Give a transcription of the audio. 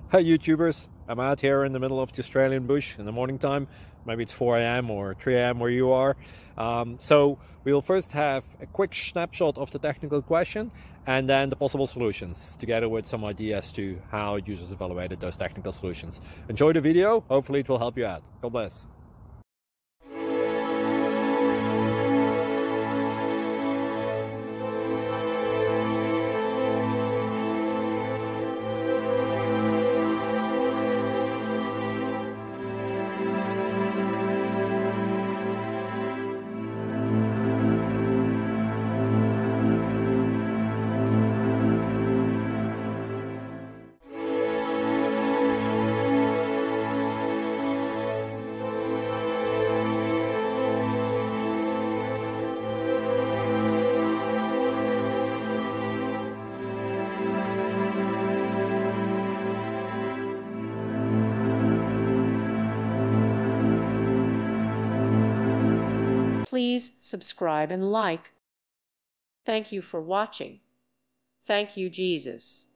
Hi YouTubers, I'm out here in the middle of the Australian bush in the morning time. Maybe it's 4 a.m. or 3 a.m. where you are. So we'll first have a quick snapshot of the technical question and then the possible solutions, together with some ideas to how users evaluated those technical solutions. Enjoy the video, hopefully it will help you out. God bless. Please subscribe and like. Thank you for watching. Thank you, Jesus.